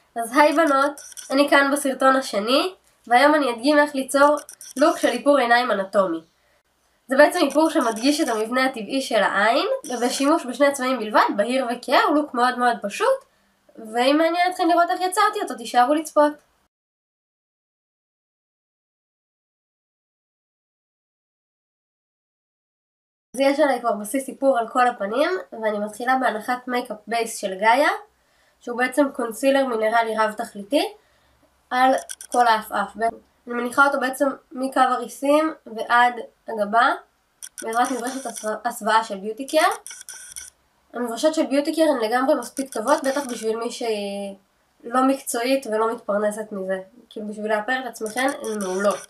אז היי בנות, אני כאן בסרטון השני, והיום אני אדגים איך ליצור לוק של איפור עיניים אנטומי. זה בעצם איפור שמדגיש את המבנה הטבעי של העין, ובשימוש בשני צבעים בלבד, בהיר וכהה, הוא לוק מאוד מאוד פשוט, ואם מעניין אתכם לראות איך יצרתי אותו, תישארו לצפות. אז יש עליי כבר בסיס איפור על כל הפנים, ואני מתחילה בהנחת מייקאפ בייס של גאיה, שהוא בעצם קונסילר מינרלי רב תכליתי, על כל האף. אני מניחה אותו בעצם מקו הריסים ועד הגבה, בעזרת מברשת הסוואה של ביוטי קר. המברשות של ביוטי קר הן לגמרי מספיק טובות, בטח בשביל מי שהיא לא מקצועית ולא מתפרנסת מזה. כאילו בשביל לאפר את עצמכן הן מעולות.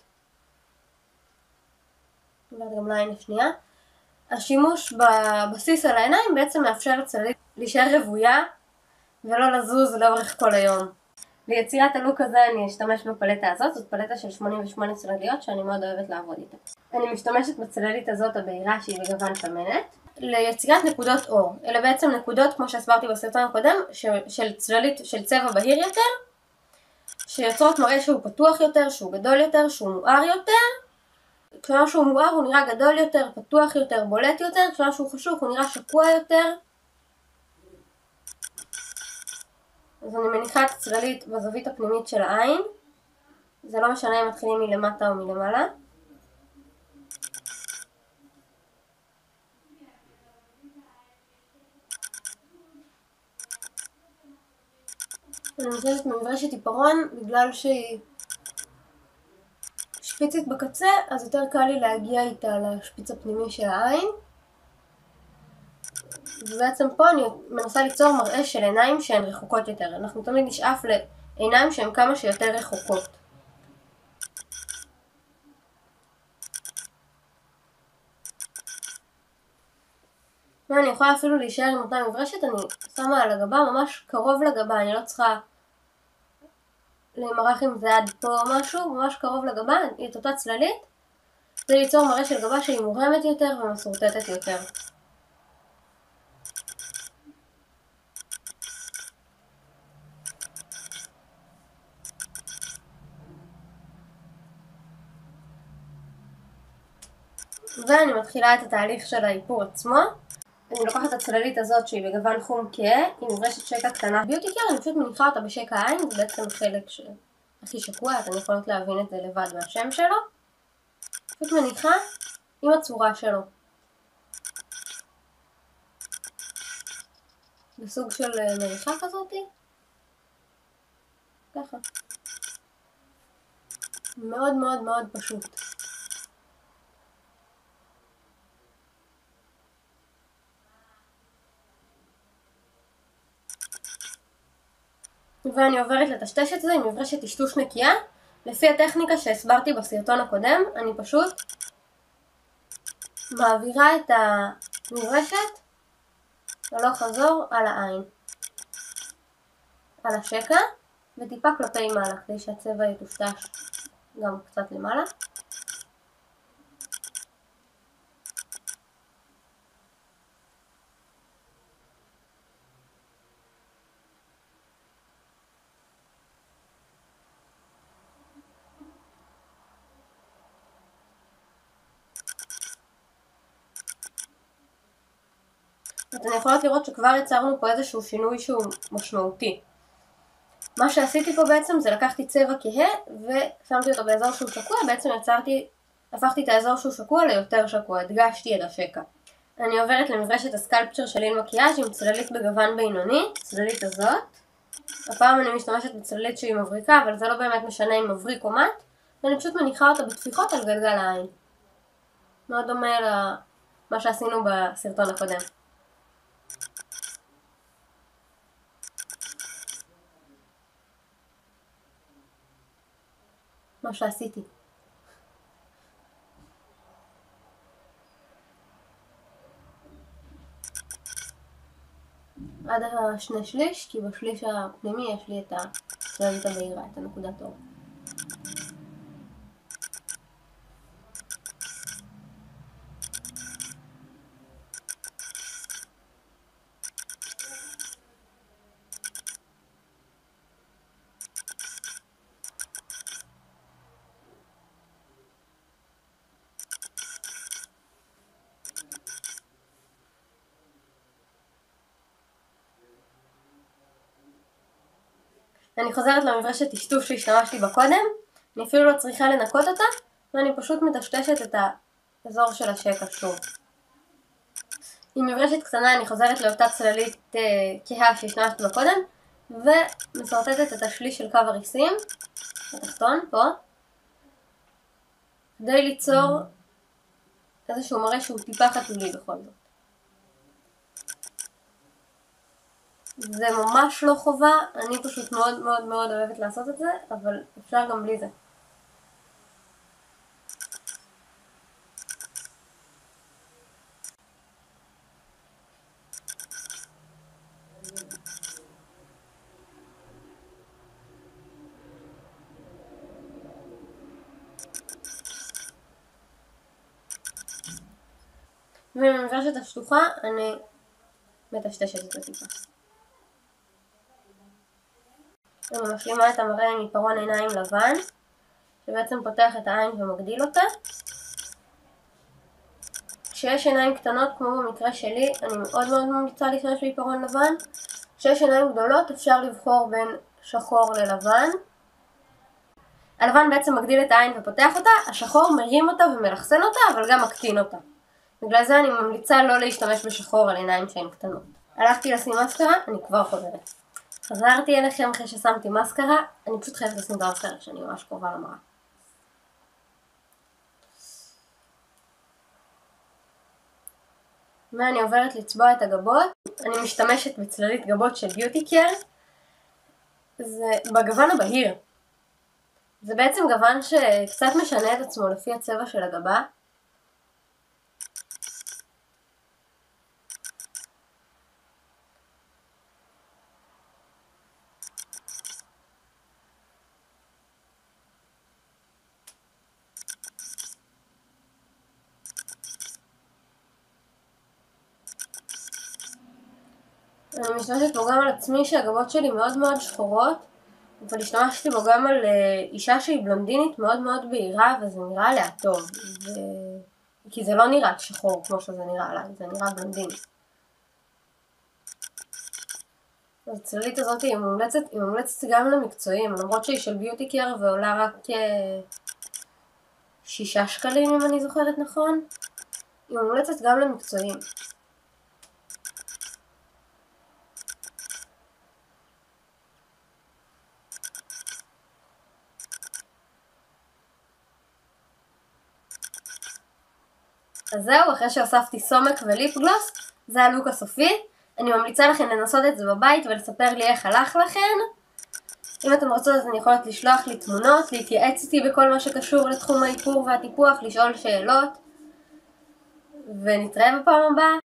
נעבור גם לעין השנייה. השימוש בבסיס על העיניים בעצם מאפשר לצללית להישאר רבויה ולא לזוז לאורך כל היום. ליצירת הלוק הזה אני אשתמש בפלטה הזאת, זאת פלטה של 88 צלליות שאני מאוד אוהבת לעבוד איתה. אני משתמשת בצללית הזאת הבהירה שהיא בגוון שמנת ליצירת נקודות אור. אלה בעצם נקודות, כמו שהסברתי בסרטון הקודם, של צללית של צבע בהיר יותר, שיוצרות מראה שהוא פתוח יותר, שהוא גדול יותר, שהוא מואר יותר. כשמשהו מואר הוא נראה גדול יותר, פתוח יותר, בולט יותר, כשמשהו חשוך הוא נראה שקוע יותר. אז אני מניחה את הצללית בזווית הפנימית של העין. זה לא משנה אם מתחילים מלמטה או מלמעלה. אני משתמשת במברשת עיפרון בגלל שהיא שפיצית בקצה, אז יותר קל לי להגיע איתה לשפיץ הפנימי של העין. ובעצם פה אני מנסה ליצור מראה של עיניים שהן רחוקות יותר. אנחנו תמיד נשאף לעיניים שהן כמה שיותר רחוקות. ואני יכולה אפילו להישאר עם אותה מברשת, אני שמה על הגבה ממש קרוב לגבה, אני לא צריכה להימרח עם זה עד פה או משהו, ממש קרוב לגבה, את אותה צללית, זה ליצור מראה של גבה שהיא מורמת יותר ומסורטטת יותר. ואני מתחילה את התהליך של האיפור עצמו. אני לוקחת את הצללית הזאת שהיא בגוון חום כהה, עם מברשת שקע קטנה ביוטי קר, אני פשוט מניחה אותה בשקע העין, זה בעצם החלק הכי שקוע, אתן יכולות להבין את זה לבד מהשם שלו. פשוט מניחה עם הצורה שלו. בסוג של מריחה כזאתי. ככה. מאוד מאוד מאוד פשוט. ואני עוברת לטשטש את זה עם מברשת טשטוש נקייה. לפי הטכניקה שהסברתי בסרטון הקודם, אני פשוט מעבירה את המברשת הלוך חזור על העין, על השקע, וטיפה כלפי מעלה, כדי שהצבע יטושטש גם קצת למעלה. אתן יכולות לראות שכבר יצרנו פה איזשהו שינוי שהוא משמעותי. מה שעשיתי פה בעצם זה לקחתי צבע כהה ושמתי אותו באזור שהוא שקוע, בעצם הפכתי את האזור שהוא שקוע ליותר שקוע, הדגשתי את השקע. אני עוברת למברשת הסקלפצ'ר של ליל מקיאז' עם צללית בגוון בינוני, צללית הזאת. הפעם אני משתמשת בצללית שהיא מבריקה, אבל זה לא באמת משנה אם מבריק או מט, ואני פשוט מניחה אותה בתפיחות על גלגל העין. מאוד דומה למה שעשינו בסרטון הקודם. מה שעשיתי. עד השני שליש, כי בשליש הפנימי יש לי את הצללית הבהירה, את הנקודת אור. אני חוזרת למברשת טשטוש שהשתמשתי בה קודם, אני אפילו לא צריכה לנקות אותה, ואני פשוט מטשטשת את האזור של השקע שוב. עם מברשת קטנה אני חוזרת לאותה צללית כהה שהשתמשתי בה קודם, ומסרטטת את השליש של קו הריסים, התחתון, פה, כדי ליצור איזשהו מראה שהוא טיפה חתולי בכל זאת. זה ממש לא חובה, אני פשוט מאוד מאוד מאוד אוהבת לעשות את זה, אבל אפשר גם בלי זה. ובמברשת השטוחה אני מטשטשת את הטיפה. אני משלימה את המראה עם עיפרון עיניים לבן, שבעצם פותח את העין ומגדיל אותה. כשיש עיניים קטנות, כמו במקרה שלי, אני מאוד מאוד ממליצה להשתמש בעיפרון לבן. כשיש עיניים גדולות אפשר לבחור בין שחור ללבן. הלבן בעצם מגדיל את העין ופותח אותה, השחור מרים אותה ומלחסן אותה, אבל גם מקטין אותה. בגלל זה אני ממליצה לא להשתמש בשחור על עיניים שהן קטנות. הלכתי לשים מסקרה, אני כבר חוזרת. חזרתי אליכם אחרי ששמתי מסקרה, אני פשוט חייבת לשים את המסקרה שאני ממש קרובה למראה. ואני עוברת לצבוע את הגבות. אני משתמשת בצללית גבות של ביוטי קר. זה בגוון הבהיר. זה בעצם גוון שקצת משנה את עצמו לפי הצבע של הגבה. אני משתמשת בו גם על עצמי שהגבות שלי מאוד מאוד שחורות, אבל השתמשתי בו גם על אישה שהיא בלונדינית מאוד מאוד בהירה, וזה נראה עליה טוב. כי זה לא נראה שחור כמו שזה נראה עליי, זה נראה בלונדיני. אז הצללית הזאת היא מומלצת גם למקצועים, למרות שהיא של ביוטי קר ועולה רק 6 שקלים אם אני זוכרת נכון. היא מומלצת גם למקצועים. אז זהו, אחרי שהוספתי סומק וליפ גלוס, זה הלוק הסופי. אני ממליצה לכם לנסות את זה בבית ולספר לי איך הלך לכם. אם אתם רוצות אז אני יכולת לשלוח לי תמונות, להתייעץ איתי בכל מה שקשור לתחום האיפור והטיפוח, לשאול שאלות, ונתראה בפעם הבאה.